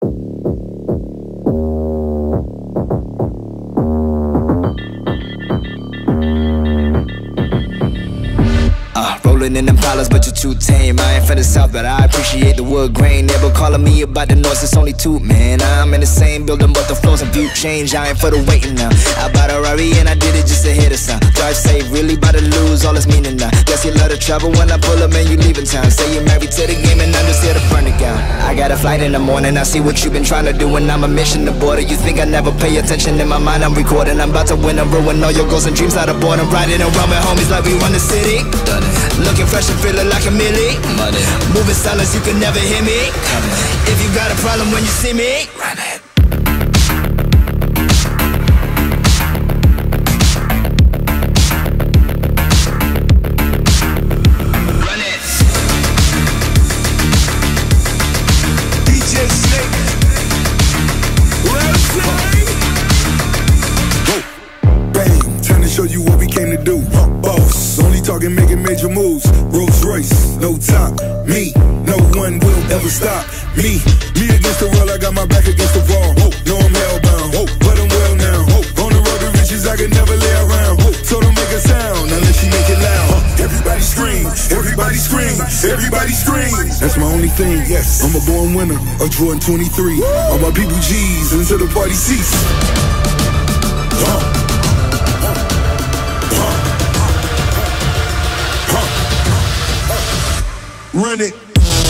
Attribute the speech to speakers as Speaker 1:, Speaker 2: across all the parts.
Speaker 1: Rolling in them dollars, but you're too tame. I ain't from the south, but I appreciate the wood grain. Never calling me about the noise, it's only two, man. I'm in the same building, but the floors and view change. I ain't for the waiting now. I bought a Rari and I did it just to hit a sound. Drive safe, really about to lose all its meaning now. Guess you love to travel when I pull up and you leaving town. Say you're married to the game and I'm just here to burn it down. I got a flight in the morning, I see what you've been trying to do, and I'm a mission to border. You think I never pay attention? In my mind I'm recording. I'm about to win and ruin all your goals and dreams out of boredom. Riding around with homies like we run the city. Looking fresh and feeling like a milli. Money. Moving silence, you can never hear me. If you got a problem when you see me, run it. Run it. DJ Snake.
Speaker 2: Bang, trying to show you what we came to do. Boss, only talking, making major moves. Rolls Royce, no top. Me, no one will ever stop me. Me against the world, I got my back against the wall. No, I'm hellbound, but I'm well now. On the road to riches, I can never lay around. So don't make a sound unless you make it loud. Everybody scream, everybody scream, everybody scream. That's my only thing, yes. I'm a born winner, a Jordan 23. All my people G's until the party cease. Run it.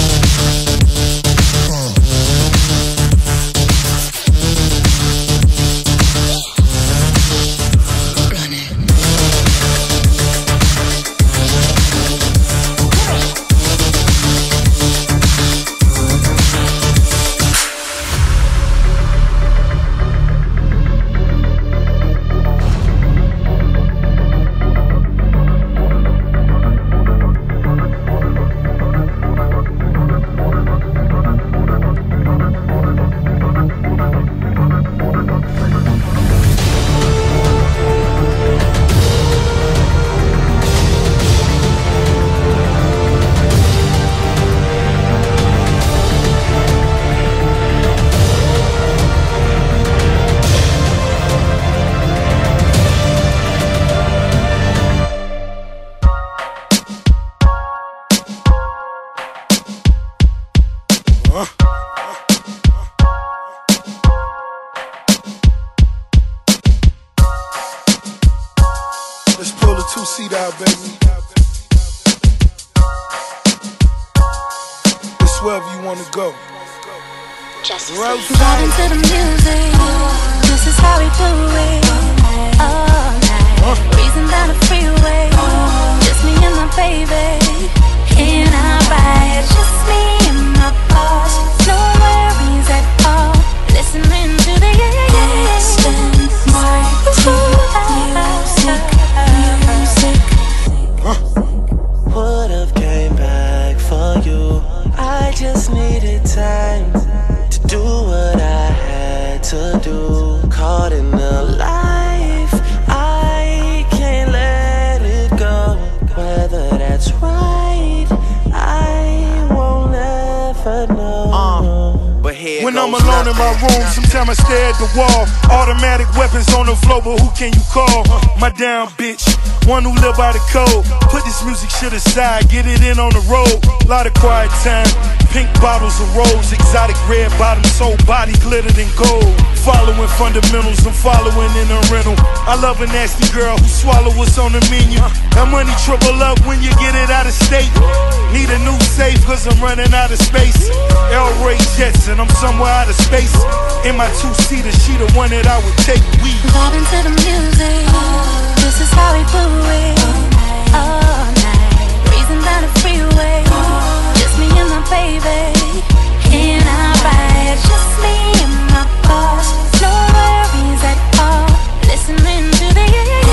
Speaker 2: Let's pull the two-seat out, baby. It's wherever you want to go.
Speaker 3: Vibing to the music, this is how we do it. All night, breezing down the freeway. Just me and my baby in our ride. Just me and my boss, no worries at all. Listening to the
Speaker 4: Would've came back for you. I just needed time to do what I had to do. Caught in the life, I can't let it go. Whether that's right, I won't ever know.
Speaker 2: But when I'm alone in my room, sometimes I stare at the wall. Automatic weapons on the floor, but who can you call? My down bitch, one who live by the code. Put this music shit aside, get it in on the road. Lot of quiet time, pink bottles of rose, exotic red bottoms, whole body glittered in gold. Following fundamentals, I'm following in a rental. I love a nasty girl who swallow what's on the menu. That money triple up when you get it out of state. Need a new safe cause I'm running out of space. El Ray Jets and I'm somewhere out of space. In my two-seater, she the one that I would take. We
Speaker 3: vibing to the music, this is how we do it. All night, breezing down the freeway. Just me and my baby in our ride. Just me and my boss, no worries at all. Listening to the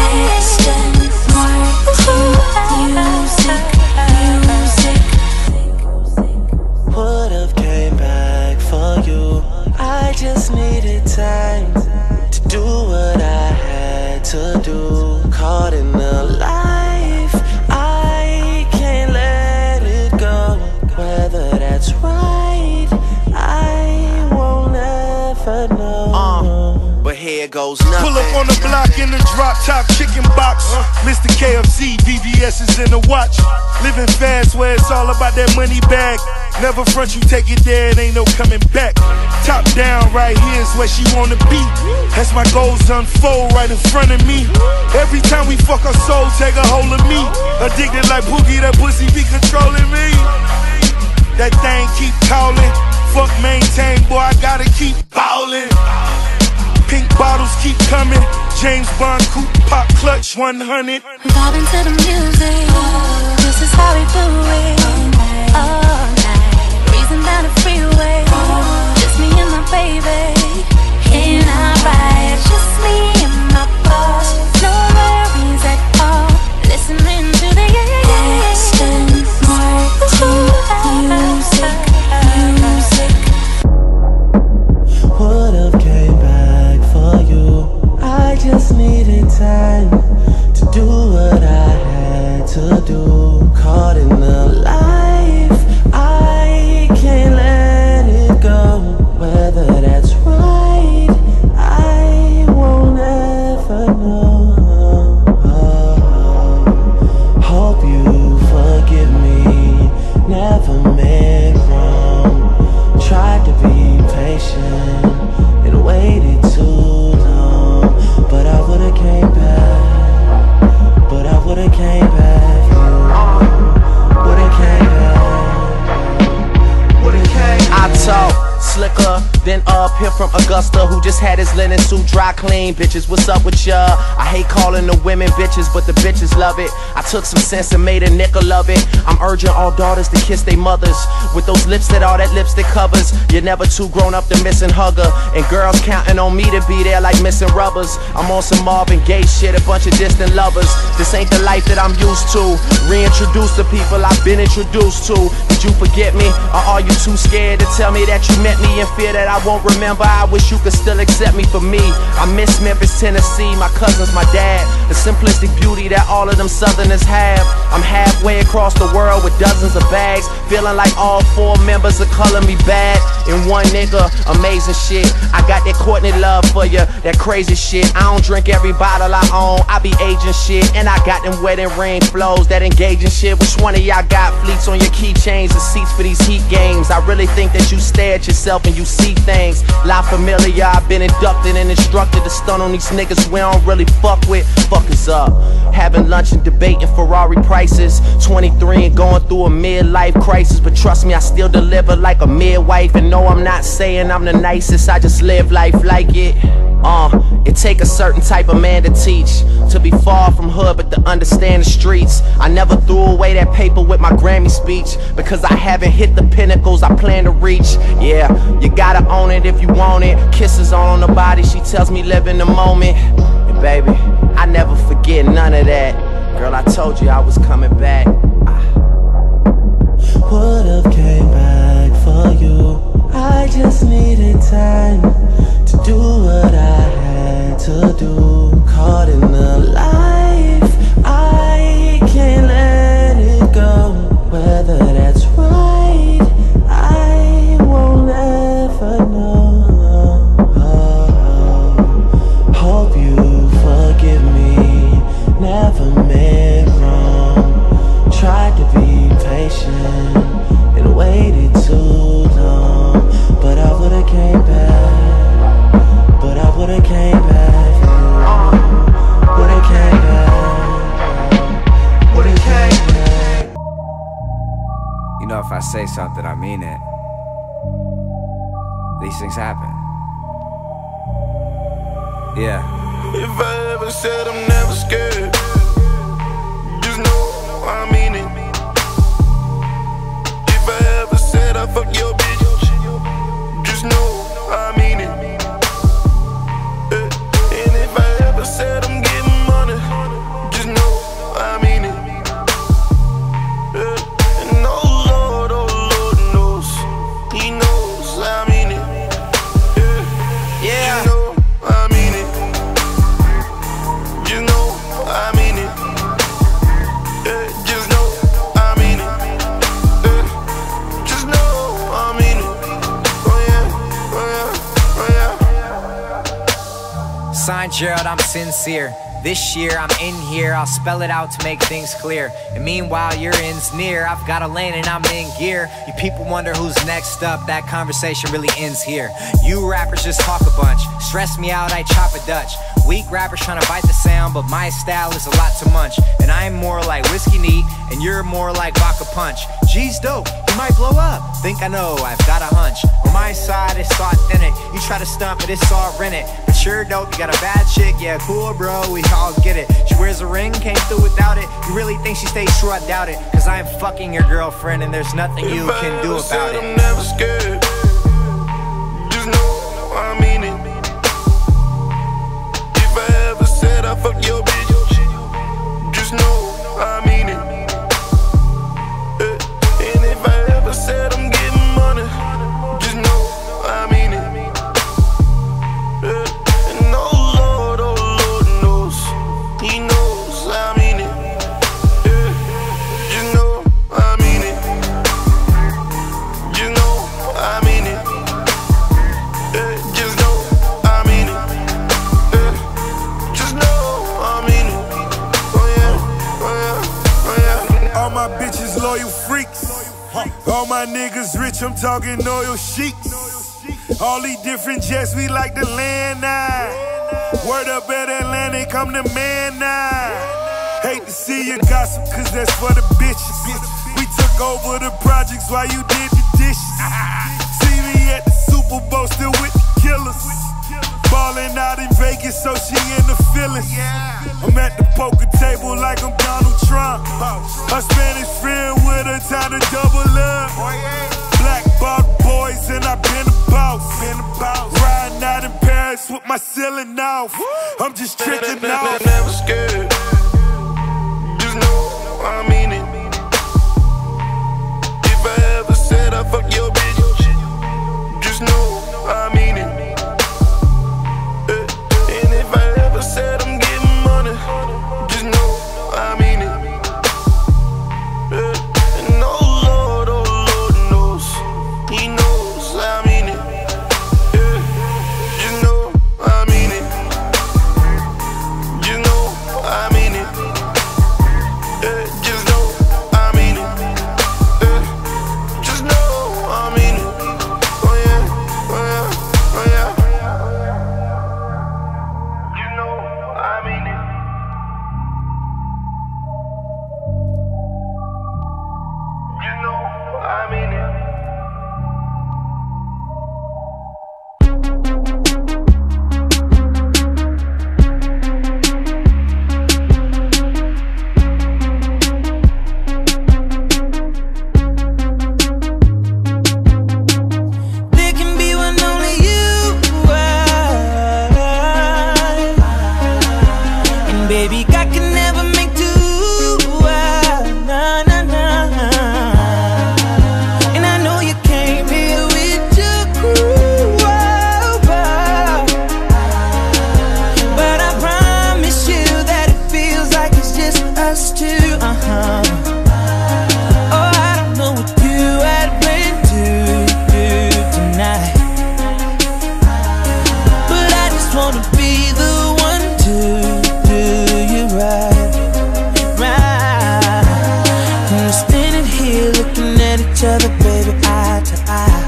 Speaker 4: Would've came back for you. I just needed time to do what I had to do. Caught in the life, I can't let it go. Whether that's right, I won't here goes nothing.
Speaker 2: Pull up on the block in the drop top chicken box. Mr. KFC, VVS is in the watch. Living fast where it's all about that money bag. Never front, you take it there, it ain't no coming back. Top down, right here is where she wanna be. As my goals unfold right in front of me. Every time we fuck, her soul take a hold of me. Addicted like Pookie, that pussy be controlling me. That thing keep calling. Fuck maintain, boy, I gotta keep ballin'. Pink bottles keep coming. James Bond coupe, pop clutch 100.
Speaker 3: Vibing to the music. This is how we do it. All night, breezing down the freeway. Just me and my baby. In our ride, just me and my boss. No worries at all. Listening to the Aston Martin music.
Speaker 4: Would've came back for you. I just needed time to do what I had to do. Caught in the life, I can't let it go. Whether that's right, I won't ever know. Hope you forgive me. Never meant wrong. Tried to be patient and waited too long. But I would've came back. But I would've came back. Would've came back. Would've came back. I talk slicker than up here from Augusta, who just had his linen suit dry clean. Bitches, what's up with ya? I hate calling the women bitches, but the bitches love it. I took some sense and made a nickel of it. I'm urging all daughters to kiss their mothers with those lips that all that lipstick covers. You're never too grown up to miss and hugger, and girls counting on me to be there like missing rubbers. I'm on some Marvin Gaye shit, a bunch of distant lovers. This ain't the life that I'm used to. Reintroduce the people I've been introduced to. Did you forget me, or are you too scared to tell me that you met me in fear that I won't remember? I wish you could still accept me for me. I miss Memphis, Tennessee, my cousins, my dad. The simplistic beauty that all of them Southerners have. I'm halfway across the world with dozens of bags, feeling like all 4 members are calling me bad. In one nigga, amazing shit. I got that Courtney love for you, that crazy shit. I don't drink every bottle I own, I be aging shit. And I got them wedding ring flows, that engaging shit. Which one of y'all got fleets on your keychains and seats for these heat games? I really think that you stare at yourself and you see things. La Familia, I've been inducted and instructed to stun on these niggas we don't really fuck with. Fuckers up, having lunch and debating Ferrari prices. 23 and going through a midlife crisis, but trust me, I still deliver like a midwife. And no, I'm not saying I'm the nicest, I just live life like it. It take a certain type of man to teach, to be far from hood but to understand the streets. I never threw away that paper with my Grammy speech, because I haven't hit the pinnacles I plan to reach. Yeah, you gotta own it if you want it. Kisses on the body, she tells me live in the moment. And baby, I never forget none of that. Girl, I told you I was coming back. Would've came back for you. I just needed time to do what I had to do. Caught in the life, I can't let it go. Whether that's right, I won't ever know. Hope you forgive me. Never meant wrong. Tried to be patient and waited too long. But I would've came back. But I would've came back. Would've came back. Would've came back.
Speaker 5: You know, if I say something, I mean it. These things happen. Yeah.
Speaker 6: If I ever said I'm never scared, just know I mean it. If I ever said I fuck your bitch, just know I mean it. And if I ever said I'm getting money, just know I mean it. And oh Lord knows, He knows I mean it. Yeah, you know I mean it. You know I
Speaker 5: signed Gerald, I'm sincere. This year I'm in here, I'll spell it out to make things clear. And meanwhile your end's near, I've got a lane and I'm in gear. You people wonder who's next up, that conversation really ends here. You rappers just talk a bunch, stress me out, I chop a Dutch. Weak rappers trying to bite the sound, but my style is a lot to munch. And I'm more like Whiskey Neat, and you're more like Vodka Punch. G's dope, you might blow up, think I know, I've got a hunch. On my side it's so authentic, you try to stump it, it's all rented. But you're dope, you got a bad chick, yeah cool bro, we all get it. She wears a ring, came through without it. You really think she stays true? I doubt it. Cause I'm fucking your girlfriend and there's nothing you can do about it.
Speaker 6: I'm never scared. Just know I mean it. If I ever said I fuck your bitch, just know I mean it. And if I ever said I'm getting money, just know I mean it. And oh Lord knows, he knows I mean it. You know I mean it. You know I mean it. Just know I mean it. Just know I mean it. Oh yeah, oh yeah, oh yeah.
Speaker 2: All my bitches loyal freaks. All my niggas rich, I'm talking oil sheiks. All these different jets, we like to land now. Word up at Atlantic, I'm the man now. Hate to see you gossip, cause that's for the bitches. We took over the projects while you did the dishes. See me at the Super Bowl, still with the killers. Ballin' out in Vegas, so she in the feelings. I'm at the poker table like I'm Donald Trump. A Spanish friend with her, time to double up. Black bought boys and I been a boss. Riding out in Paris with my ceiling off. I'm just tricking off.
Speaker 6: I'm never scared. Just know I mean it. If I ever said I fuck your bitch, just know I mean it. And if I ever said I'm getting money, just know I mean it. And oh Lord knows, he knows I mean it. You know I mean it. You know I mean it. Just know I mean it. Just know I mean it. Oh yeah, oh yeah, oh yeah. You know I mean it. You know I mean it.
Speaker 4: There can be one only you are. And baby, I can never make two. Nah, nah, nah. And I know you came here with your crew. But I promise you that it feels like it's just us two. Oh, I don't know what you had planned to do tonight, but I just wanna be the one to do you right, right. And we're standing here looking at each other, baby, eye to eye.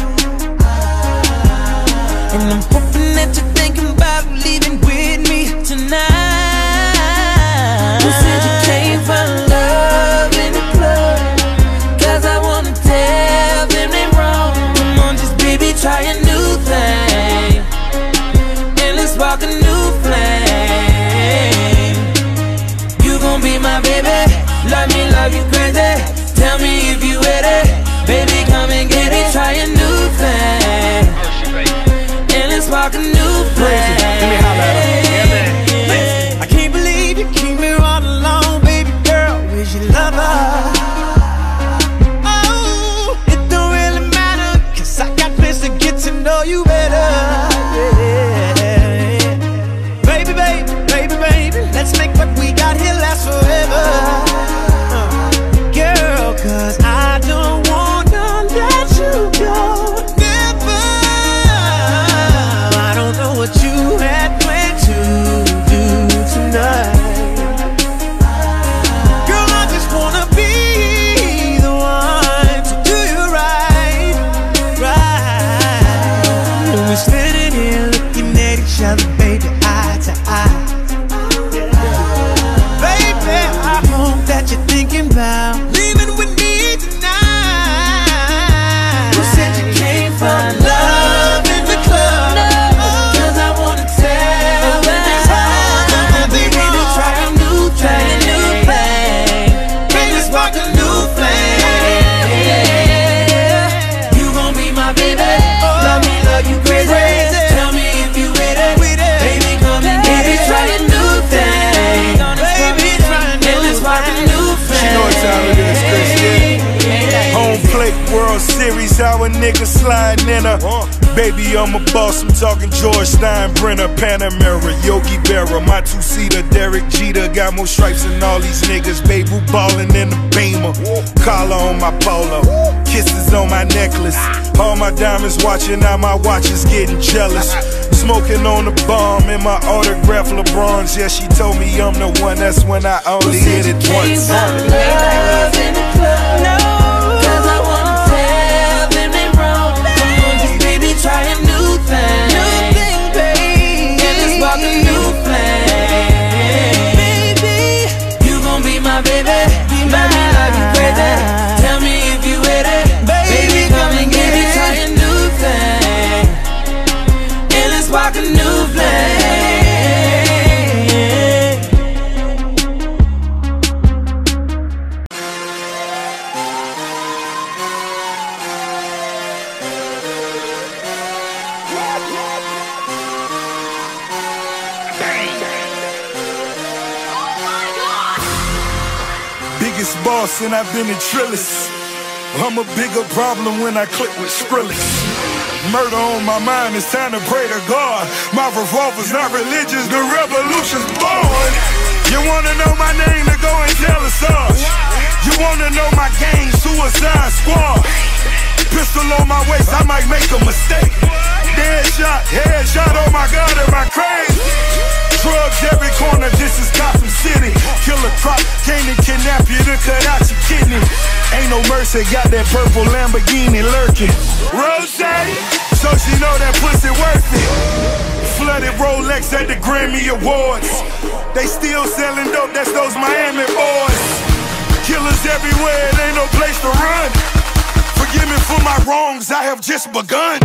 Speaker 4: And I'm hoping that you're thinking about leaving with me tonight. You said you came for love in the club, cause I wanna tell them they wrong. Come on, just baby, try a new thing, and let's spark a new flame. You gon' be my baby, love you crazy. Tell me if you ready, baby, come and get it. Try a new thing, and let's spark a new flame. I can't believe you keep me all alone, baby girl, where's your lover? Oh, it don't really matter, cause I got plans to get to know you better. Yeah. Baby, baby, baby, baby, let's make what we got here last forever. Girl, cause I don't wanna let you go. Never. I don't know what you had planned to
Speaker 7: each other, baby, eye to eye. Baby, I hope that you're thinking about leaving with me tonight. You said you came for love in the club, cause I wanna tell you baby, to try a new thing, baby, spark a new flame. You gon' be my baby, love me, love you crazy. Tell me if you with it, baby, come and get it. Try a new thing, baby, try a new flame.
Speaker 2: She know what time it is, Chris, yeah. Home plate, World Series, how a nigga sliding in her. Baby, I'm a boss, I'm talking George Steinbrenner, Panamera, Yogi Berra, my two-seater, Derek Jeter. Got more stripes than all these niggas, babe, who ballin' in the Beamer. Collar on my polo, kisses on my necklace. All my diamonds watching, now my watch is getting jealous. Smoking on the bomb in my autograph LeBrons. Yeah, she told me I'm the one, that's when I only hit it once.
Speaker 7: Love in the club, no, cause I wanna tell them they wrong. Come on, just baby, try a new thing, baby, and let's spark a new flame. Baby, you gon' be my baby, let me love you crazy. Tell me if you with it, baby, come and get it. Try a new thing, and let's spark a new flame.
Speaker 2: Biggest boss and I've been in Trillis. I'm a bigger problem when I click with Skrillex. Murder on my mind, it's time to pray to God. My revolver's not religious, the revolution's born. You wanna know my name, to go and tell us all. You wanna know my gang, Suicide Squad. Pistol on my waist, I might make a mistake. Dead shot, headshot, oh my God, am I crazy? Drugs every corner, this is Gotham City. Killer crop, came to kidnap you to cut out your kidney. Ain't no mercy, got that purple Lamborghini lurking. Rose, so she know that pussy worth it. Flooded Rolex at the Grammy Awards. They still selling dope, that's those Miami boys. Killers everywhere, it ain't no place to run. Forgive me for my wrongs, I have just begun.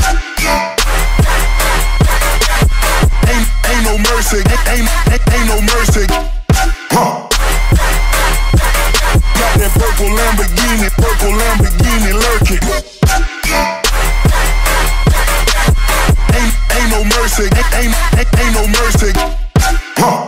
Speaker 2: Ain't no mercy, ain't no mercy. Huh. Got that purple Lamborghini lurking. Ain't no mercy, ain't no mercy. Huh.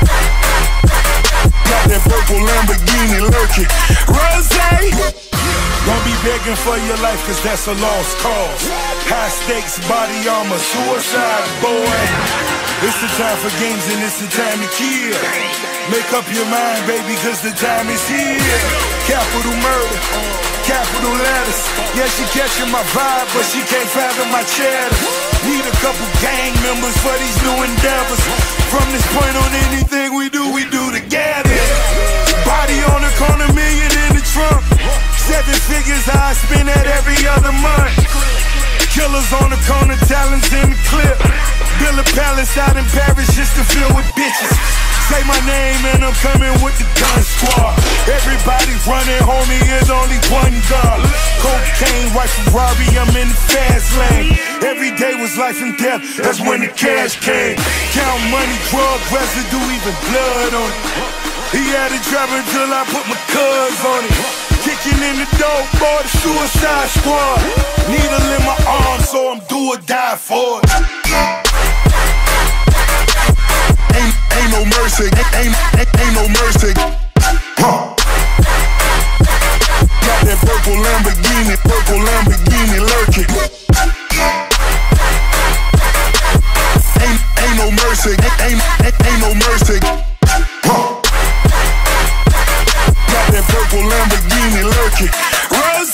Speaker 2: Got that purple Lamborghini lurking. Rose, don't be begging for your life, cause that's a lost cause. High stakes, body armor, suicide, boy. It's the time for games and it's the time to kill. Make up your mind, baby, cause the time is here. Capital murder, capital letters. Yeah, she catching my vibe, but she can't fathom my cheddar. Need a couple gang members for these new endeavors. From this point on, anything we do together. Body on the corner, million in the trunk. 7 figures I spend that every other month. Killers on the corner, talents in the clip. Build a palace out in Paris just to fill with bitches. Say my name and I'm coming with the gun squad. Everybody running, homie, there's only one God. Cocaine, white Ferrari, I'm in the fast lane. Every day was life and death, that's when the cash came. Count money, drug residue, even blood on it. He had it driving till I put my cuz on it. Kicking in the door, boy, the Suicide Squad. Needle in my arm, so I'm do or die for it. Ain't no mercy, ain't no mercy. Huh. Got that purple Lamborghini lurking. Ain't no mercy, ain't no mercy. Huh. Got that purple Lamborghini lurking. Rose.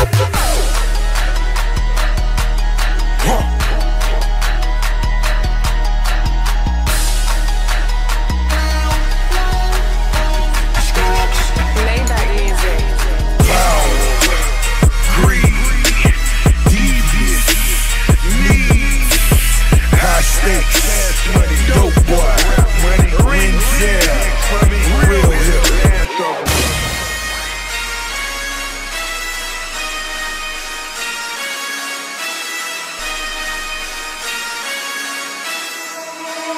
Speaker 2: Huh. High stakes,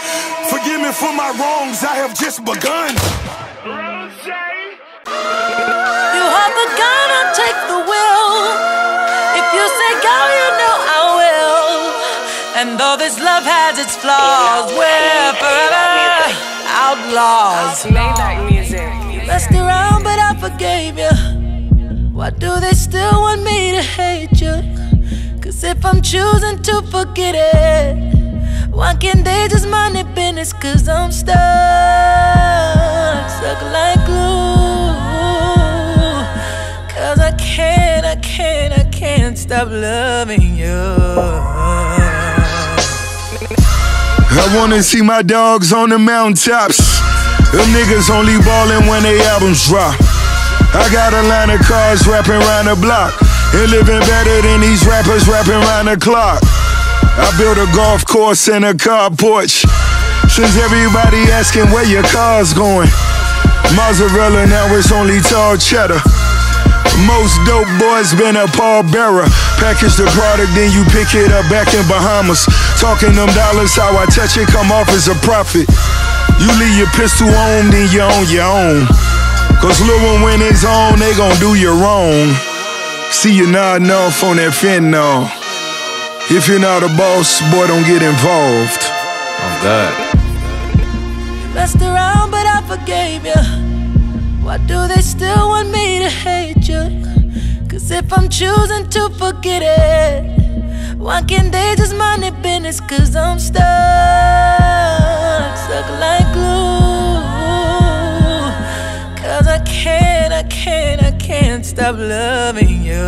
Speaker 2: Forgive me for my wrongs, I have just begun.
Speaker 7: You hold the gun, I'll take the will. If you say go, you know I will. And though this love has its flaws, we're forever outlaws.
Speaker 8: Maybach music.
Speaker 7: You messed around, but I forgave you. Why do they still want me to hate you? Cause if I'm choosing to forget it, why can't they just mind their business? Cause I'm stuck like glue. Cause I can't stop loving you.
Speaker 2: I wanna see my dogs on the mountaintops. Them niggas only ballin' when they albums drop. I got a line of cars rapping around the block, and living better than these rappers rapping around the clock. I built a golf course and a car porch, since everybody asking where your car's going. Mozzarella, now it's only tall cheddar. Most dope boys been a pallbearer. Package the product, then you pick it up back in Bahamas. Talking them dollars, how I touch it, come off as a profit. You leave your pistol on, then you're on your own. Cause Lil' one when it's on, they gon' do you wrong. See you nodding off on that fentanyl. If you're not a boss, boy, don't get involved.
Speaker 9: Oh God.
Speaker 7: You messed around, but I forgave you. Why do they still want me to hate you? Cause if I'm choosing to forget it, why can't they just mind their business? Cause I'm stuck like glue. Cause I can't stop loving you.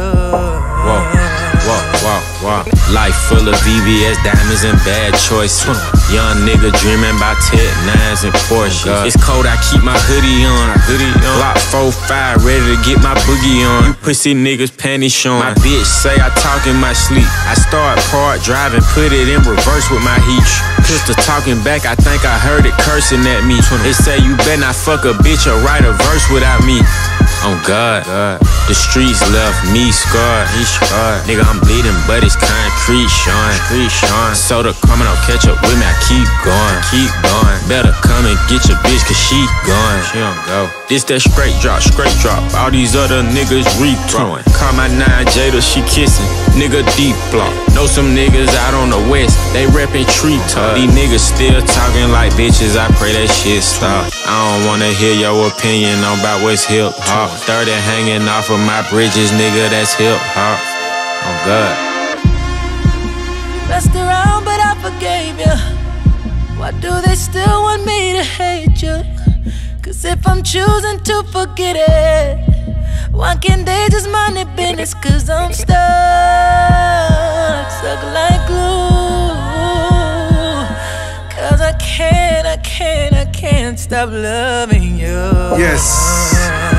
Speaker 9: Walk. Life full of VVS, diamonds and bad choices. Young nigga dreaming about Ted 9s and Porsche. It's cold, I keep my hoodie on. Glock 4-5, ready to get my boogie on. You pussy niggas panties showing. My bitch say I talk in my sleep. I start part driving, put it in reverse with my heat. Pistol talking back, I think I heard it cursing at me. They say you better not fuck a bitch or write a verse without me. Oh God, the streets left me scarred. Nigga, I'm bleeding, but it's concrete showing. Soda coming up, catch up with me, I keep going. Better come and get your bitch, cause she gone. She don't go. This that straight drop. All these other niggas rethrowing. Call my 9 Jada, she kissing. Nigga deep block. Know some niggas out on the west, they reppin' tree talk. These niggas still talking like bitches, I pray that shit stop. I don't wanna hear your opinion about what's hip hop. 30 hanging off of my bridges, nigga, that's hip hop. Oh God.
Speaker 7: You messed around, but I forgave you. Why do they still want me to hate you? Cause if I'm choosing to forget it, why can't they just mind their business? Cause I'm stuck like glue. Cause I can't stop loving you.
Speaker 2: Yes.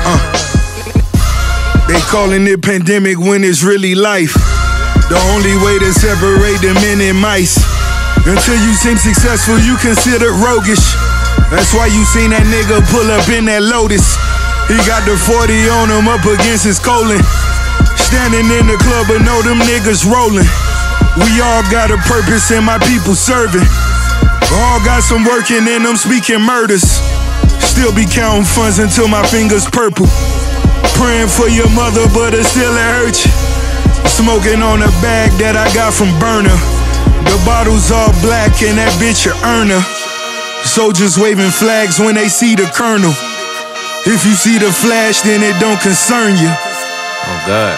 Speaker 2: They calling it pandemic when it's really life. The only way to separate the men and mice. Until you seem successful, you consider roguish. That's why you seen that nigga pull up in that Lotus. He got the 40 on him up against his colon. Standing in the club, but know them niggas rolling. We all got a purpose and my people serving. All got some working in them speaking murders. Still be counting funds until my fingers purple. Praying for your mother, but it still hurt you. Smoking on a bag that I got from Burner. The bottle's all black and that bitch a earner. Soldiers waving flags when they see the colonel. If you see the flash, then it don't concern you.
Speaker 9: Oh God.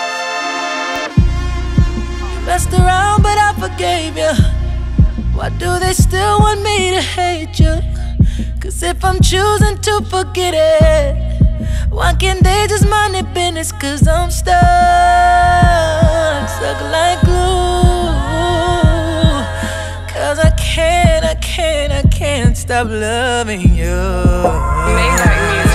Speaker 7: You messed around, but I forgave you. Why do they still want me to hate you? Cause if I'm choosing to forget it, why can't they just mind their business? Cause I'm stuck like glue. Cause I can't stop loving you.
Speaker 8: Maybach music.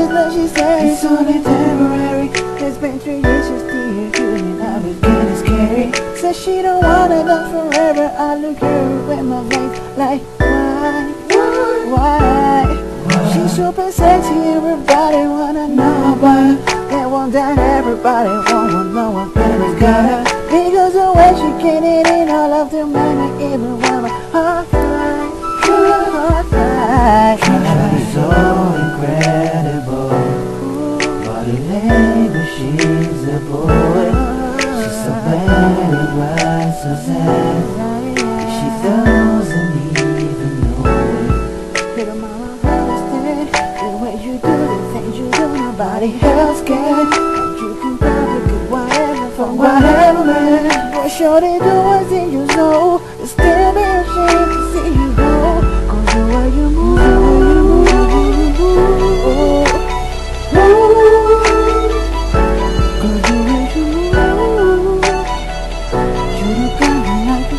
Speaker 10: what she said. It's only temporary. It's been 3 years just to hear you, and I was getting scary. Said she don't wanna love forever. I look her in my face like, why? She's super sexy, everybody wanna know about her. That one that everybody wanna know what baby's got her. Because the way she get it in all of the money, even when my heart flies, heart flies.
Speaker 7: She's so incredible, body language, she's a boy. She's so bad, it was so sad. She doesn't even know it.
Speaker 10: Little mama understand the way you do the things you do, nobody else can. And you can probably get whatever from whatever man. For sure they do what's in your soul. It's still be ashamed to see you go. Cause the way you move, the way you move, cause the way you move, you look kind of like a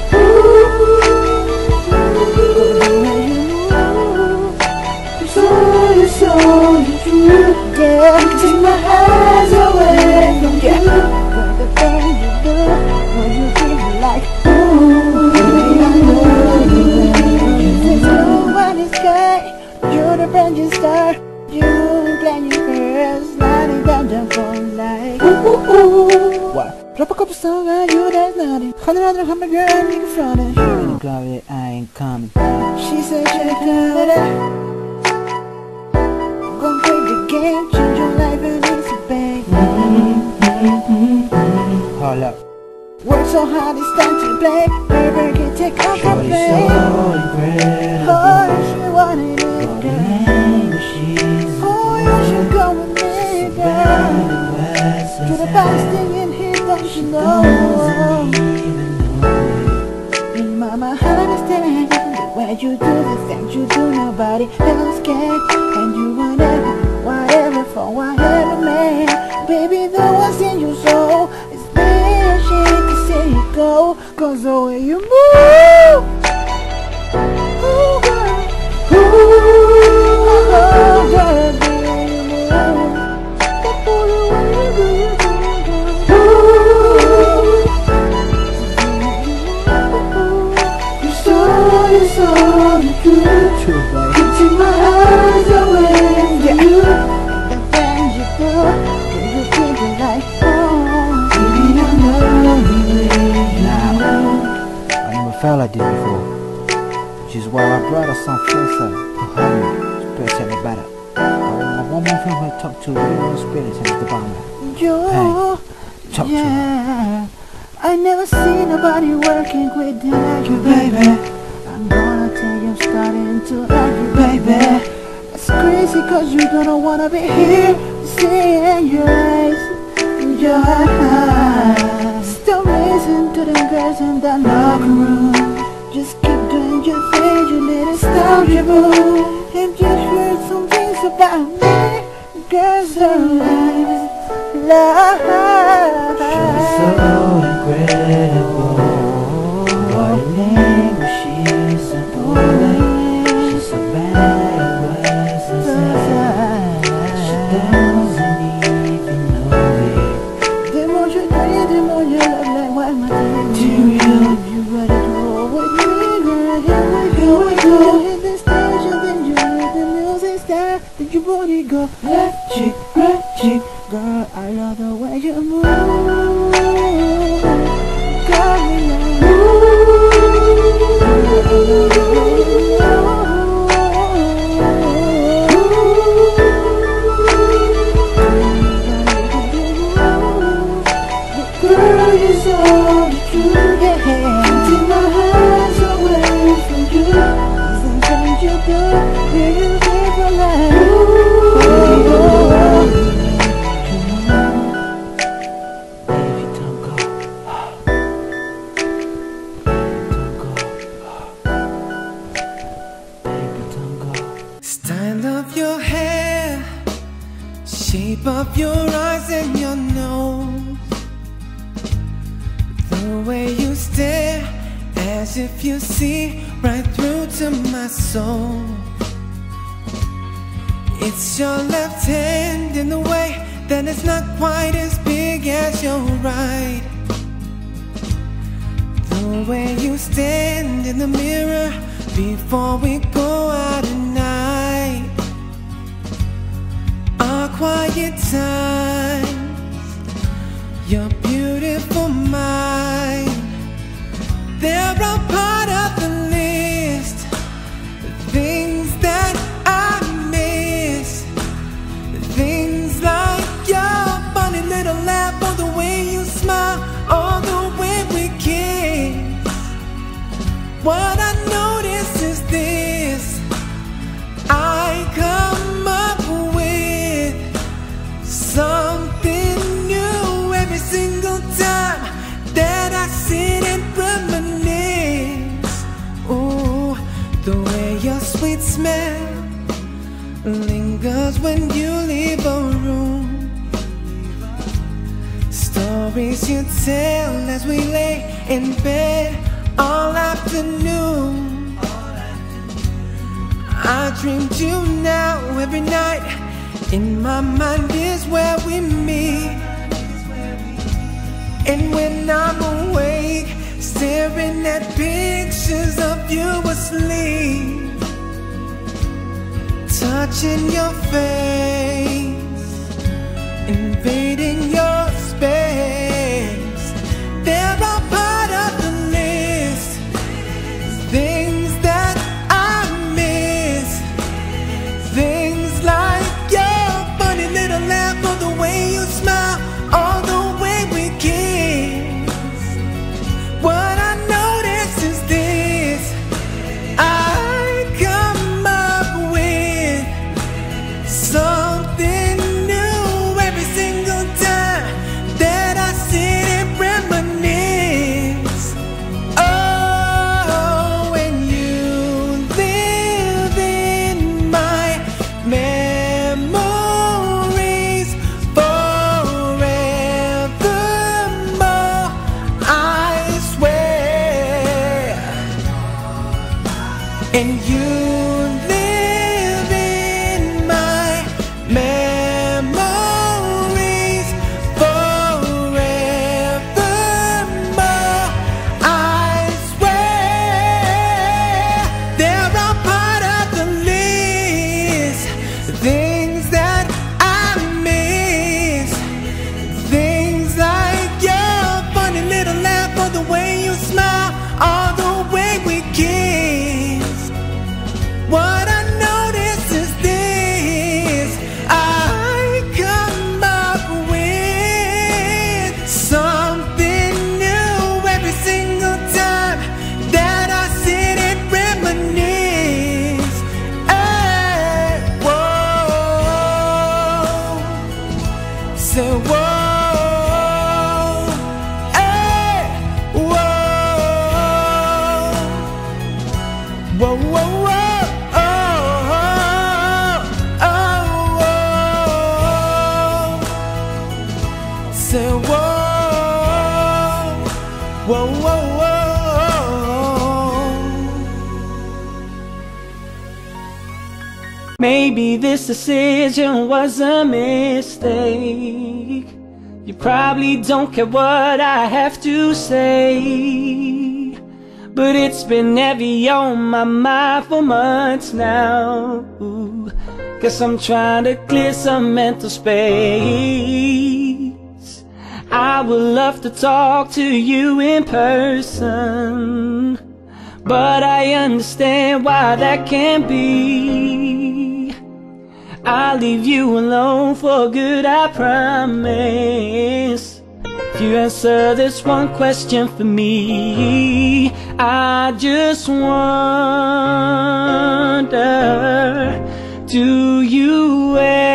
Speaker 10: yeah, take my eyes away from you. But the things you do, when you feel like, ooh, baby, I love you. You take nobody's sky, you're the brand new star. You plan your girls, sliding down the phone like, ooh. What? Drop a couple songs on you, that's nothing. 100 girl, nigga front of you. In the club, I ain't coming. She said, check out that. Gonna play the game, change your life and easy, babe. Hold up. Work so hard, it's time to play. Baby, can take off the play. Oh, she wanted it, girl. Oh, you should go with me, girl. To the best thing in here, don't you know? Hey, mama, I understand the way you do the things you do, nobody else can. And you whatever for whatever man. Baby, the what's in your soul is bad shit to see it go. Cause the way you move, ooh girl, ooh girl, the way you move, the way you do your thing, ooh. You're so good. True, babe. You take my eyes away. The things you do, you keep it like, oh, baby, I love you.
Speaker 11: Nah, I never felt like this before. Which is why I brought a song closer to her, to tell me better. I want one more friend to talk to real spirits and the bomb.
Speaker 10: Yo,
Speaker 11: hey, talk to her.
Speaker 10: I never see nobody working with like you, baby. I'm gonna tell you I'm starting to like you, baby. It's crazy cause you don't wanna be here. Seeing your eyes, your eyes. Stop listening to them girls in that locker room. Just keep doing your thing, you little nostalgia boo. And just heard some things about me. Girls are love.
Speaker 7: She's so incredible. Body language, she's a boy. She's so bad.
Speaker 10: Your body go left cheek, girl. I love the way you move, girl. Girl, you're so true, yeah. Take my hands away from you. These things you do, you live your life.
Speaker 7: Style of your hair, shape of your eyes and your nose, the way you stare as if you see right through to my soul. It's your left hand in the way that it's not quite as big as your right. The way you stand in the mirror before we go out at night. Our quiet times, your beautiful mind, they're a part of the list. The things that I miss, the things like your funny little laugh, or the way you smile, or the way we kiss. What I notice is this: I come up with something new every single time that I sit and reminisce. Ooh, the way your sweet smell lingers when you leave a room. Stories you tell as we lay in bed all afternoon. I dreamed you now every night. In my mind is where we meet. And when I'm awake, staring at pictures of you asleep, touching your face, invading your space. They're all part of the list. Things that I miss, things like your funny little laugh, or the way you smile, or the way we kiss. What I notice is this: I come up with something new every single time that I sit and reminisce. Oh, and you live in my memories forevermore, I swear. And you live in my memories forevermore, I swear. They're all part of the list. Things that I miss, things like your funny little laugh, or the way you smile, or the way we kiss. What I notice is this: I come up with something new every single time that I sit and reminisce. Hey, whoa, say whoa, hey, whoa, whoa, whoa, whoa. Say whoa, whoa, whoa, whoa.
Speaker 12: Maybe this decision was a mistake. You probably don't care what I have to say, but it's been heavy on my mind for months now. Guess I'm trying to clear some mental space. I would love to talk to you in person, but I understand why that can't be. I'll leave you alone for good, I promise. If you answer this one question for me, I just wonder, do you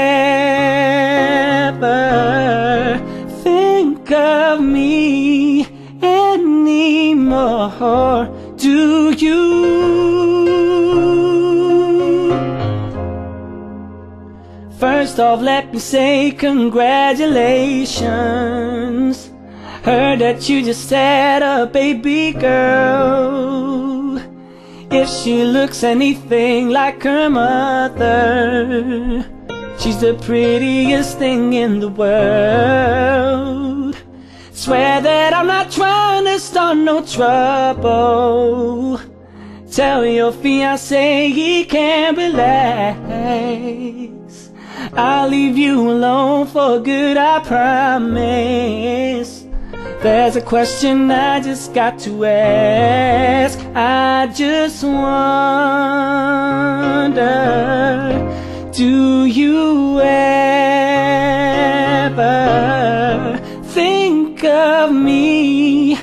Speaker 12: ever think of me anymore? Do you? First off, let me say congratulations. Heard that you just had a baby girl. If she looks anything like her mother, She's the prettiest thing in the world. Swear that I'm not trying to start no trouble. Tell your fiancé he can relax. I'll leave you alone for good, I promise. There's a question I just got to ask. I just wonder, do you ever think of me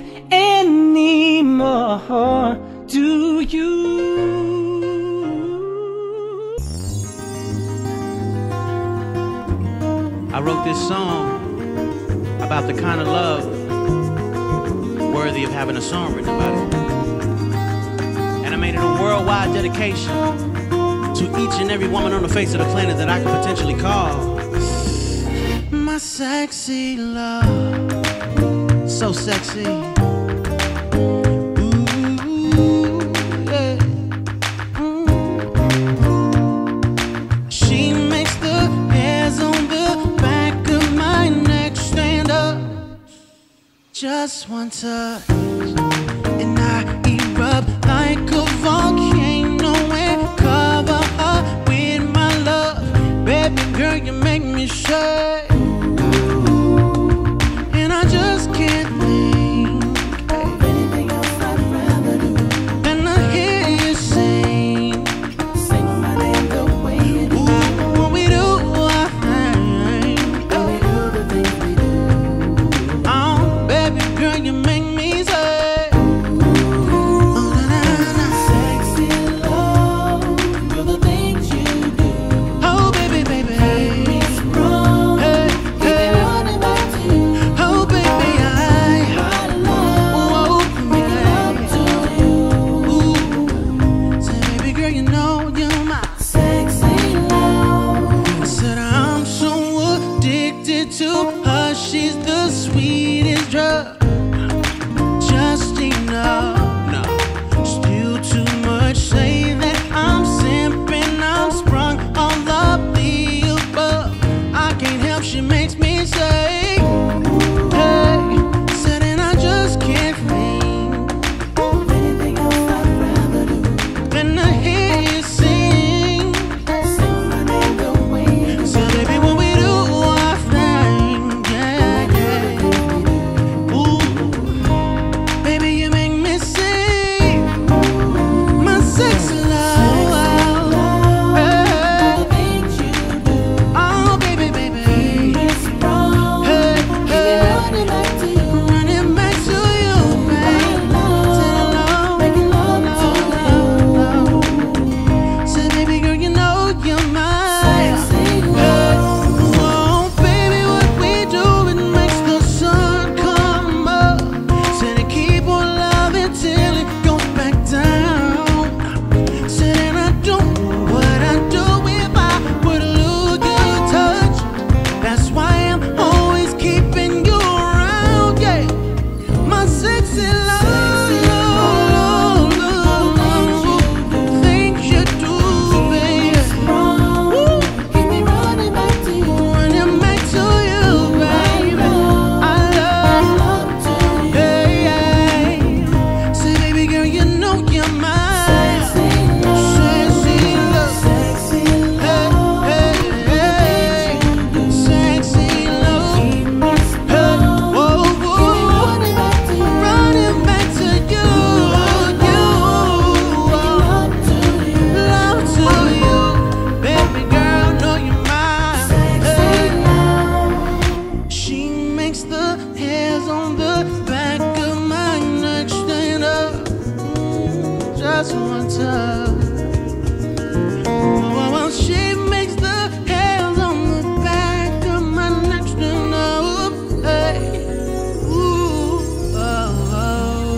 Speaker 12: anymore? Do you?
Speaker 13: I wrote this song about the kind of love worthy of having a song written about it. And I made it a worldwide dedication to each and every woman on the face of the planet that I could potentially call my sexy love. So sexy. Just one touch, and I erupt like a volcano and cover her with my love. Baby girl, you make me shake, and I just can't think of anything else I'd rather do than to hear you sing my name the way you do. When we do our thing, when we do the things we do. Girl, you make me say, oh, na, na, na. Sexy love, you're the things you do. Oh, baby, baby, make me strong. Hey, hey, running back to you. Oh, baby, I love, make love to you. Ooh. Say, baby girl, you know you're my sexy love. I said I'm so addicted to her. She's the sweetest drug. No, still too much. Say that I'm simping, I'm sprung on the above. I can't help, she makes me say, hey, said and I just can't think of anything else I'd rather do than to hear you sing my name the way you do. So baby, when we do our thing, yeah, yeah. Ooh. Baby, you make me sing my sexy love. The things you do. Oh, baby, baby. It's wrong. Hey, hey. Running back to you. Running back to you, baby. Making love to you. Say, baby girl, you know you're my sexy love. Oh, baby, what we do, it makes the sun come up. Said it keep on loving till it goes back down. Said and I don't know what I'd do if I would lose your touch. That's why I'm always keeping you around, yeah. My sexy love, things you do, baby. Woo. Keep me running back to you, baby. I love to you. Hey, hey. Say, baby girl, you know you're my sexy love. Sexy love. Hey, hey, hey. Sexy love. Hey, whoa, whoa. Running back to you. Love to you. Baby girl, know you're mine. Sexy love. She makes the hairs on the back of my neck stand up. Just one touch. Oh, she makes the hairs on the back of my neck stand up. Hey, ooh, oh, oh.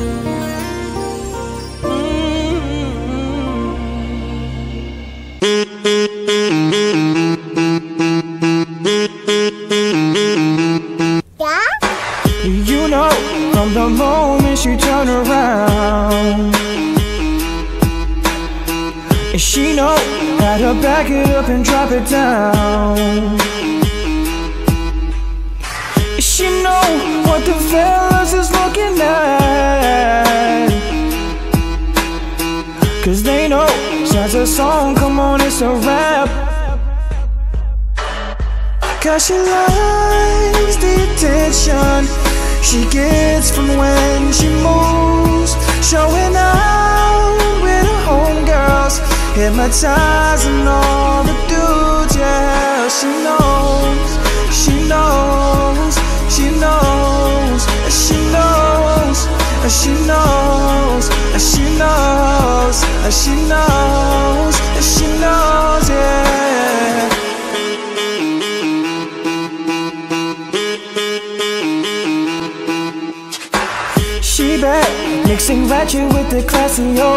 Speaker 12: You know, from the moment she turned around, and she know had to back it up and drop it down. She know what the fellas is looking at, 'cause they know since a song come on it's a rap. 'Cause she likes the attention she gets from when she moves, showing out with her homegirls, hypnotizing all the dudes. Yeah, she knows, she knows, she knows, she knows, she knows, she knows, she knows, she knows, yeah. She bad, mixing ratchet with the classy, yo.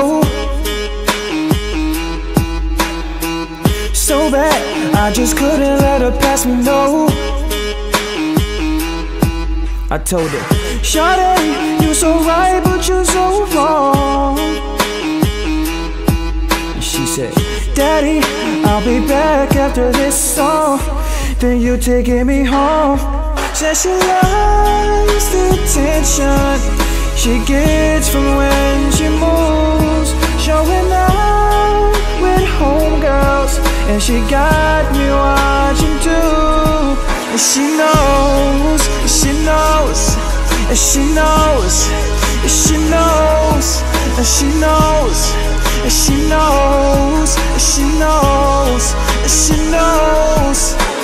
Speaker 12: So bad, I just couldn't let her pass me, no. I told her, Shawty, you so right, but you so wrong. And she said, Daddy, I'll be back after this song, then you taking me home. Said she likes the attention she gets from when she moves, showing out with homegirls, and she got me watching too. And she knows, she knows, and she knows, and she knows, and she knows, and she knows, and she knows, and she knows.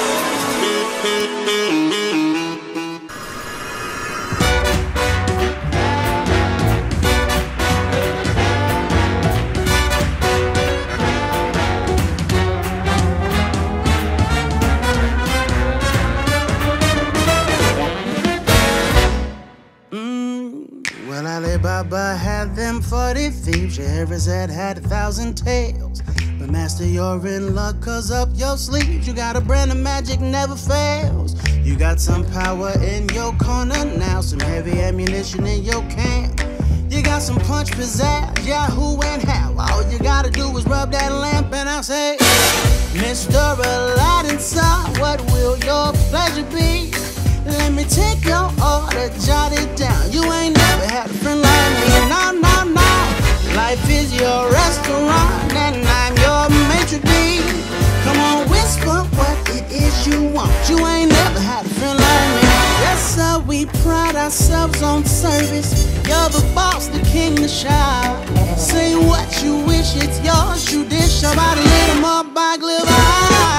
Speaker 13: Baba had them 40 thieves, Scheherazade had 1,000 tales. But master, you're in luck, 'cause up your sleeves you got a brand of magic never fails. You got some power in your corner now, some heavy ammunition in your camp. You got some punch, pizzazz, Yahoo and how. All you gotta do is rub that lamp and I'll say, Mr. Aladdin, sir, what will your pleasure be? Let me take your order, jot it down. You ain't never had a friend like me, no, no, no. Life is your restaurant and I'm your maitre d'. Come on, whisper what it is you want. You ain't never had a friend like me. Yes, sir, we pride ourselves on service. You're the boss, the king, the shower. Say what you wish, it's yours. You dish about a little more by glitter.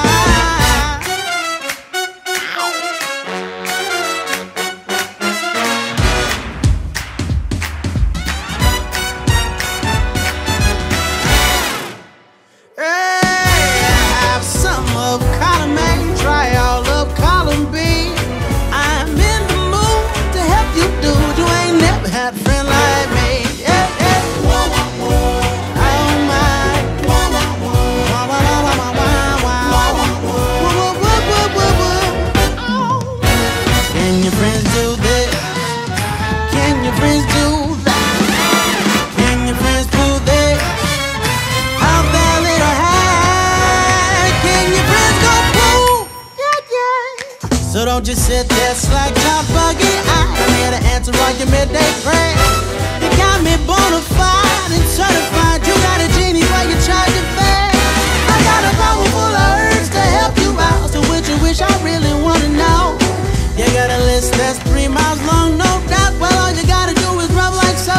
Speaker 13: Don't just sit there slack top bugging. I'm here to answer all your midday prayers. You got me bona fide and certified. You got a genie while you charge your fare. I got a bottle full of herbs to help you out. So which you wish I really wanna know? You got a list that's 3 miles long, no doubt. Well, all you gotta do is rub like so.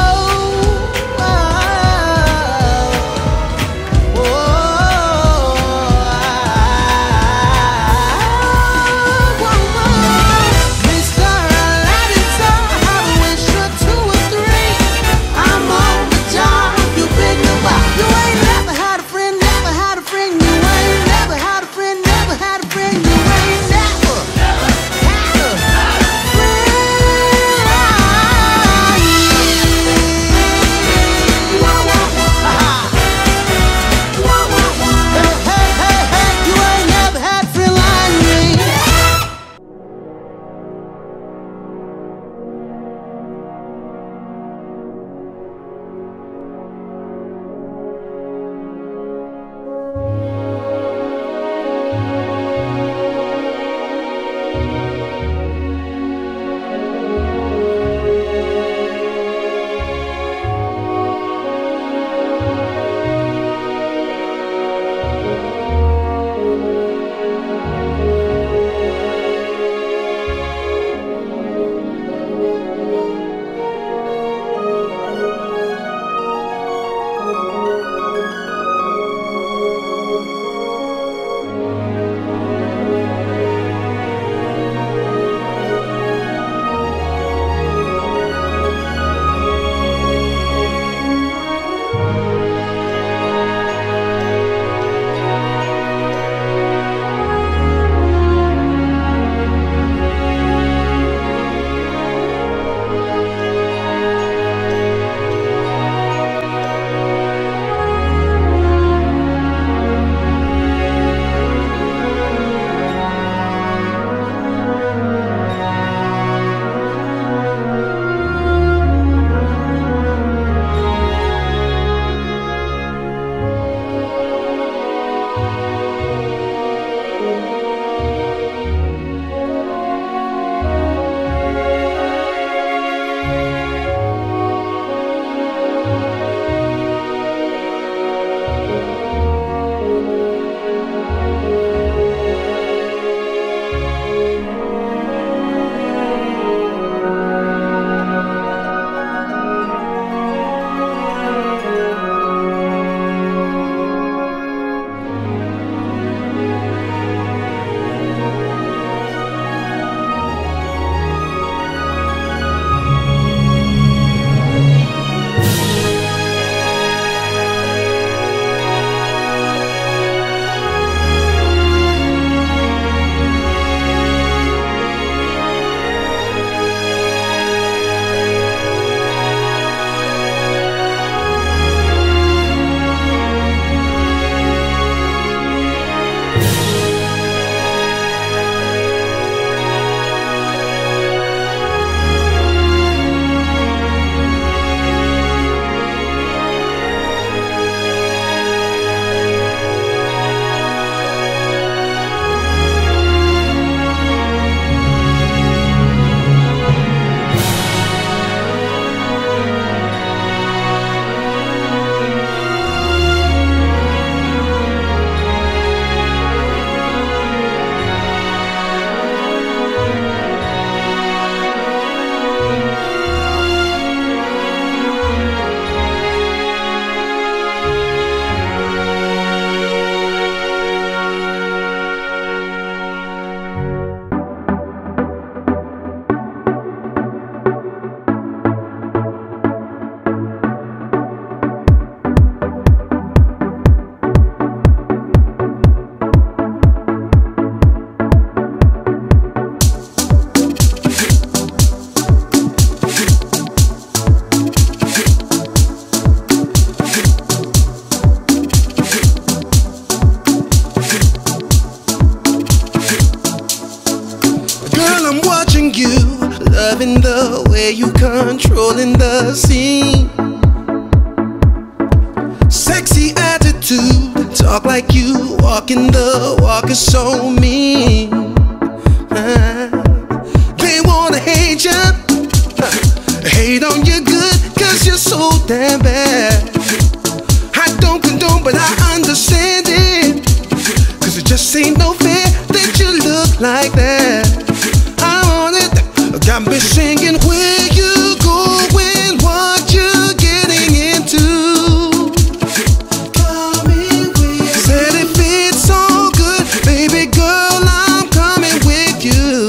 Speaker 7: I'm on
Speaker 14: controlling the scene. Sexy attitude, talk like you walking the walk is so mean. They wanna hate you, hate on you good, cause you're so damn bad. I don't condone, but I understand it, cause it just ain't no fair that you look like that. I want it, got me singing, where you going, what you getting into. Said if it's all good, baby girl, I'm coming with you.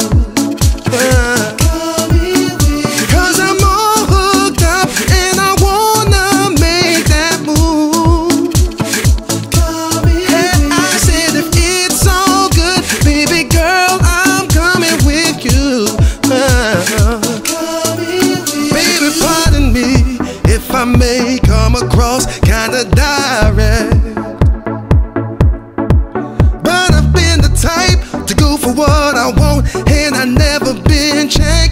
Speaker 14: Cause I'm all hooked up and I wanna make that move. And I said if it's all good, baby girl, I'm coming with you. Baby, pardon me if I may come across kinda direct, but I've been the type to go for what I want, and I never been checked.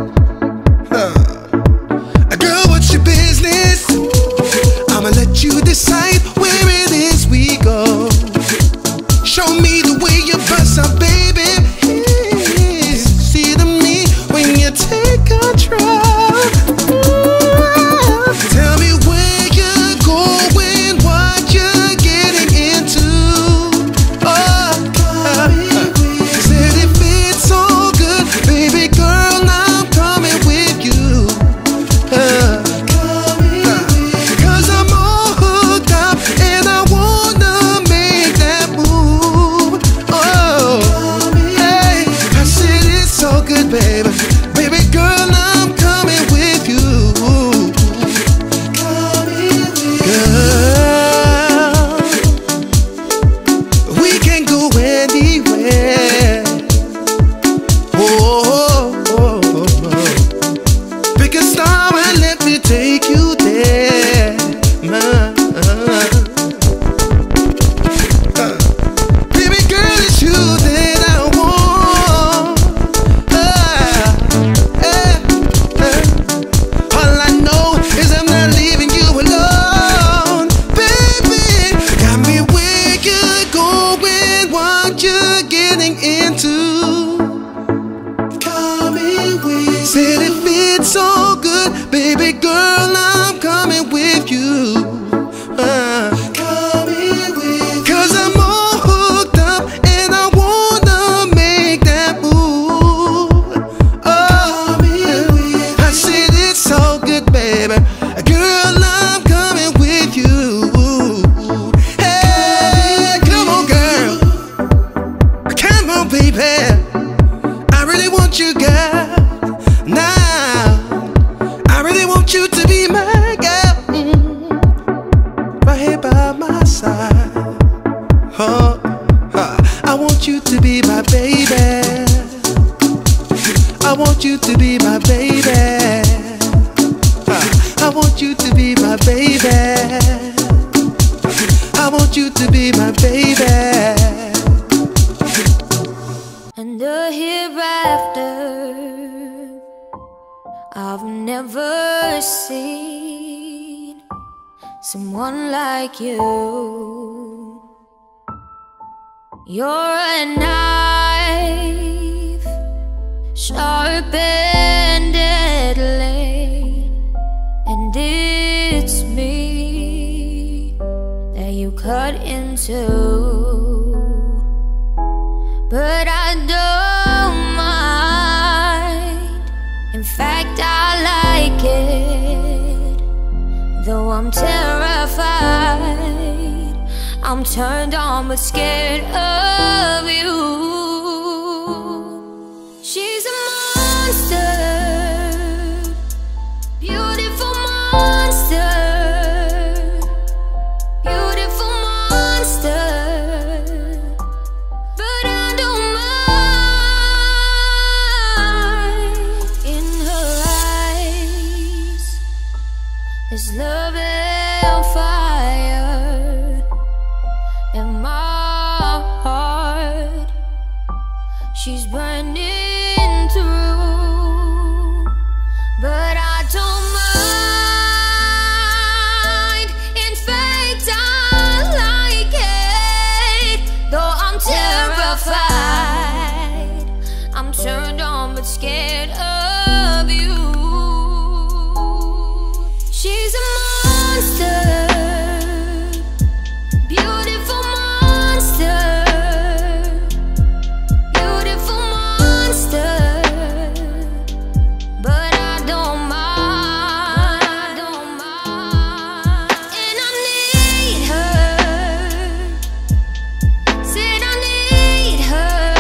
Speaker 14: Girl, what's your business? I'ma let you decide where it is we go. Show me the way you bust up, baby. See to me when you take control. Tell me where you're going, what you're getting into. Said if it's all good, baby girl, I'm coming with you. Cause I'm all hooked up and I wanna make that move. Oh, hey, I said it's all good, baby. Baby girl, I'm coming with you. Girl, we can go anywhere. Oh, oh, oh, oh. Pick a star and let me take you there. Baby girl, it's you that I want. All I know is I'm not leaving you alone. Baby, got me where you're going, what you're getting into. Said if it's all good, baby girl, I'm coming with you. Cause I'm all hooked up and I wanna make that move. Oh, I said it's all good, baby. Girl, I'm coming with you. Hey, come on, girl. Come on, baby. I really want you, girl. Now, I really want you to be my girl, right here by my side. Oh, I want you to be my baby. I want you to be my baby. I want you to be my baby. I want you to be my baby.
Speaker 3: And the hereafter, I've never seen someone like you. You're a knife, sharp and deadly, and it's me that you cut into. But I don't mind, in fact I like it. Though I'm terrified, I'm turned on but scared of you. She's a monster, beautiful monster, beautiful monster. But I don't mind. In her eyes, there's love and fire, and my heart but scared of you. She's a monster, beautiful monster, beautiful monster. But I don't mind, and I need her. Said I need her,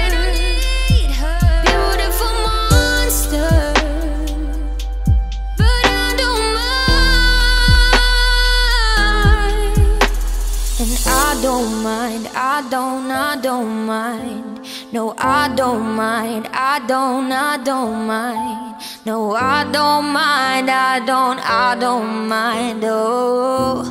Speaker 3: beautiful monster. But I don't mind, and I don't mind, I don't mind. No, I don't mind, I don't mind. No, I don't mind, I don't mind, oh.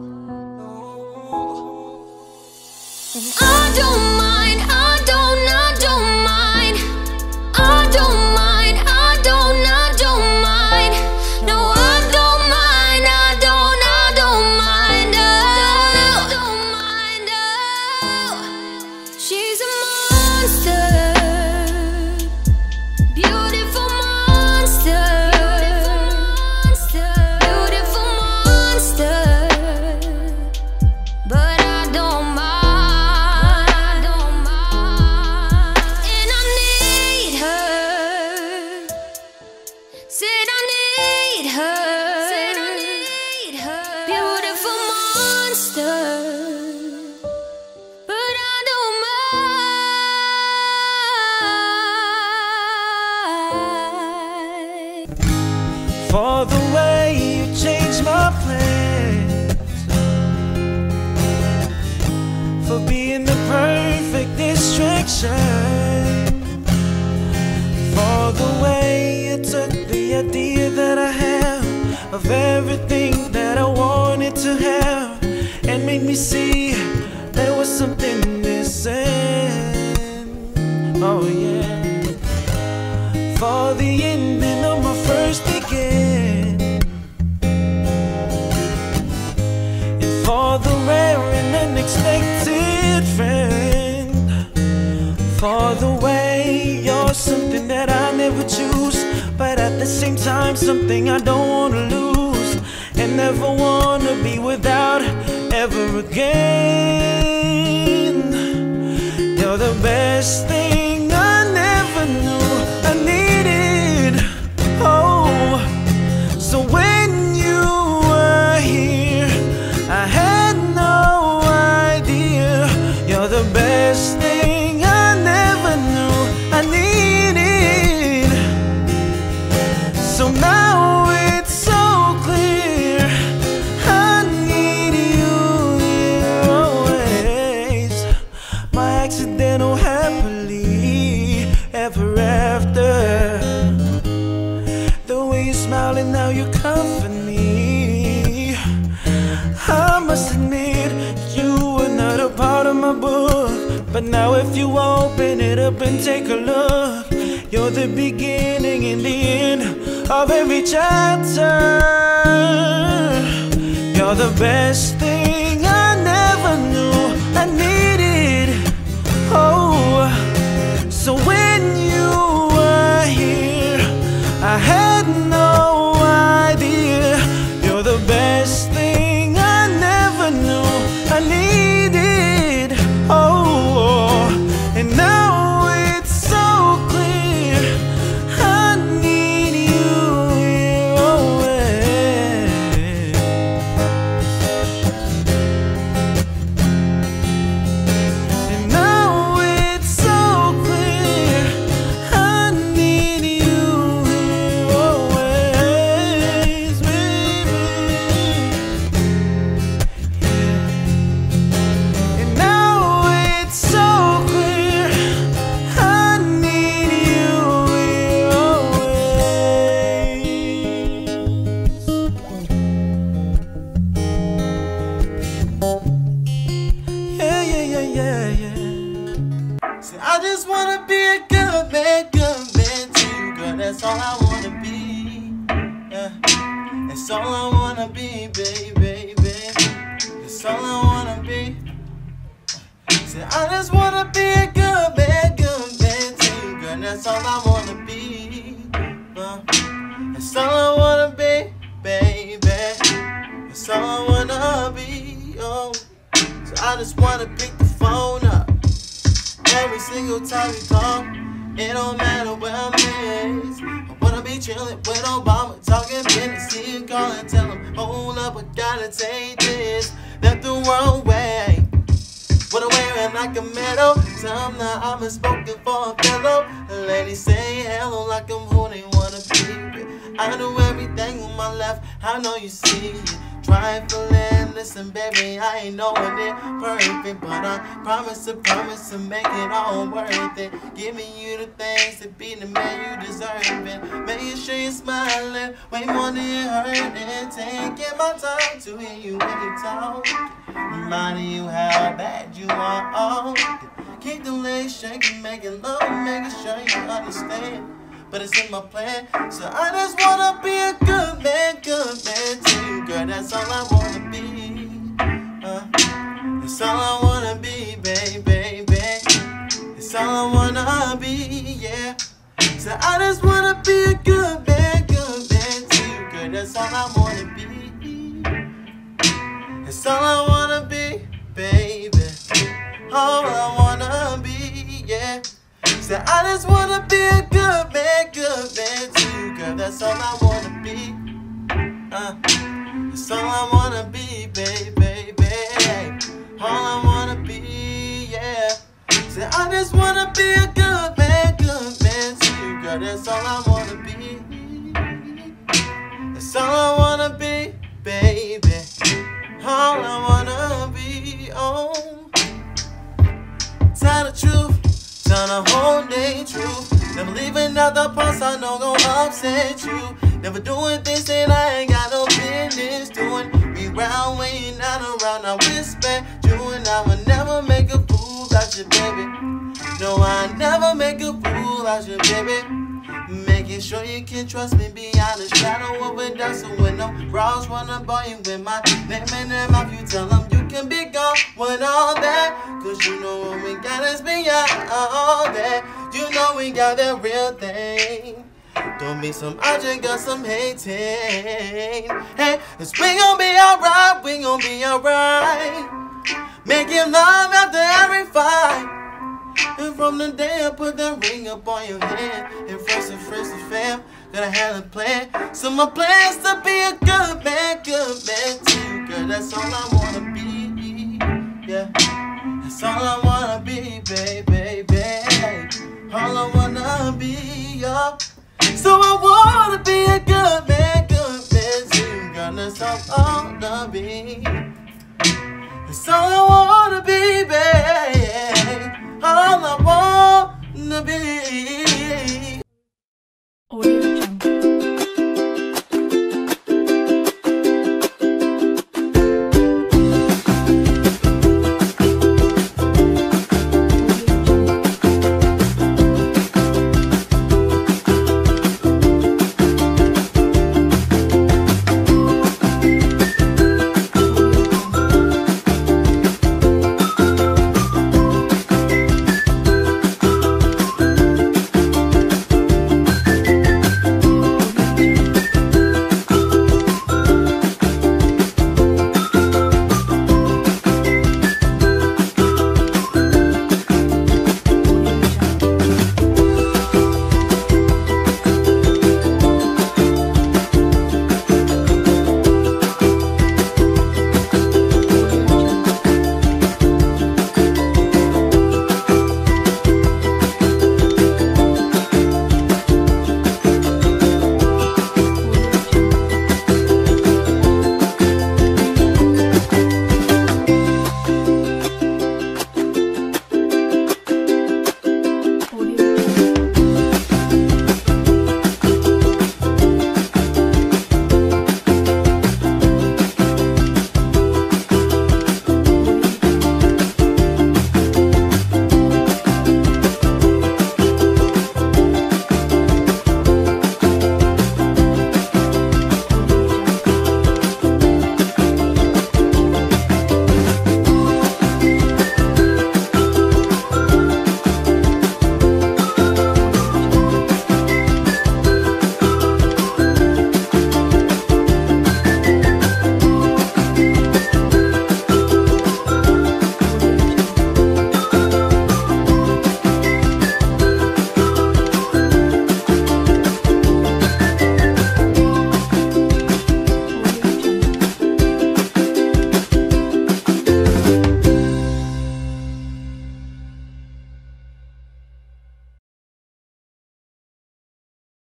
Speaker 3: And I don't mind, I don't mind. I don't mind, I don't mind. No, I don't mind, I don't mind, oh. She's a monster, beautiful monster, beautiful monster. But I don't mind, and I need her. Said I need her, beautiful monster. But I don't mind.
Speaker 13: For the way you changed my plans, for being the perfect distraction, for the way you took the idea that I have of everything that I wanted to have and made me see there was something missing. Oh yeah. For the ending of my first weekend, and for the rare and unexpected friend, for the way you're something that I never choose, but at the same time something I don't wanna lose, and never wanna be without ever again. You're the best thing I never knew I needed. Oh, so when you were here, I had no idea. You're the best thing I never knew I needed. So now it's so clear, I need you here always. My accidental happily ever after. The way you smile and now you comfort me. I must admit you were not a part of my book, but now if you open it up and take a look, you're the beginning and the end of every chapter. You're the best thing I never knew I needed. Oh, so when you were here, I had no idea. You're the best thing I never knew I needed. Oh, and now it's so clear, I need you here always. And now it's so clear, I need you here always, baby. And now it's so clear, I need you here always. Yeah, yeah, yeah, yeah, yeah. See, I just wanna be a good man to you, girl. That's all I wanna be. Yeah, that's all I wanna be, baby, baby. That's all I wanna be. See, I just wanna be a good man to you, girl. That's all I wanna be.
Speaker 15: all I wanna be, baby. That's all I wanna be, oh. So I just wanna pick the phone up every single time you call. It don't matter where I'm at. I wanna be chillin' with Obama, talking business. See him call and tell him, hold up, I gotta take this. That's the wrong way. What I'm wearing like a medal. Tell them that I'm spoken for a fellow. The ladies say hello like I'm who they wanna be. I do everything with my left, I know you see. Trifling, listen baby, I ain't knowing it perfect, but I promise to make it all worth it. Giving you the things to be the man you deserve it. Making sure you're smiling, way more than you hurting. Taking my time to hear you when you talk. Reminding you how bad you are. Oh, keep the legs shaking, making love, making sure you understand. But it's in my plan, so I just wanna be a good man to you, girl. That's all I wanna be. That's all I wanna be, baby. That's all I wanna be, yeah. So I just wanna be a good man to you, girl. That's all I wanna be. That's all I wanna be, baby. All I wanna be, yeah. So I just wanna be a good man to you, girl. That's all I wanna be. That's all I wanna be, baby. All I wanna be, yeah. So I just wanna be a good man to you, girl. That's all I wanna be. That's all I wanna be, baby. All I wanna be, oh. Tell the truth. Tell the whole day truth. Never leaving out the parts I know gon' upset you. Never doing things that I ain't got no business doing. Reround when you're not around. I respect you and I will never make a fool out you, baby. No, I never make a fool out you, baby. Making sure you can trust me beyond the shadow of a doubt. So when no bras wanna buy you with my name in their mouth, you tell them you can be gone with all that. Cause you know what we got is beyond all that. You know we got that real thing. Don't be some urgent, got some hating. Hey, cause we gon' be alright, we gon' be alright. Making love after every fight. And from the day I put that ring up on your hand, and first and fam, gotta have a plan. So my plan's to be a good man to you, girl. That's all I wanna be, yeah. That's all I wanna be, baby. All I wanna be, yeah. So I wanna be a good man to you, girl. That's all I wanna be. That's all